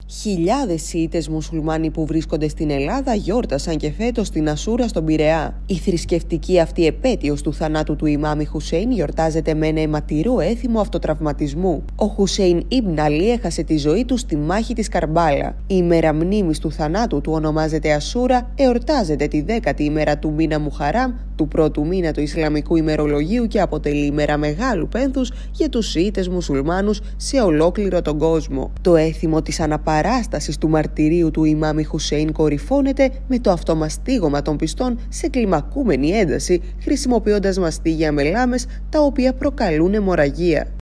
Χιλιάδες Σιήτες μουσουλμάνοι που βρίσκονται στην Ελλάδα γιόρτασαν και φέτος την Ασούρα στον Πειραιά. Η θρησκευτική αυτή επέτειος του θανάτου του Ιμάμ Χουσέιν γιορτάζεται με ένα αιματηρό έθιμο αυτοτραυματισμού. Ο Χουσέιν Ιμπν Αλί έχασε τη ζωή του στη μάχη της Καρμπάλα. Η ημέρα μνήμης του θανάτου του ονομάζεται Ασούρα, εορτάζεται τη 10η ημέρα του μήνα Μουχαράμ, του πρώτου μήνα του Ισλαμικού ημερολογίου και αποτελεί ημέρα μεγάλου πένθους για τους Σιήτες μουσουλμάνους σε ολόκληρο τον κόσμο. Το έθιμο της αναπαράστασης του μαρτυρίου του Ιμάμ Χουσέιν κορυφώνεται με το αυτομαστίγωμα των πιστών σε κλιμακούμενη ένταση, χρησιμοποιώντας μαστίγια με λάμες τα οποία προκαλούν αιμορραγία.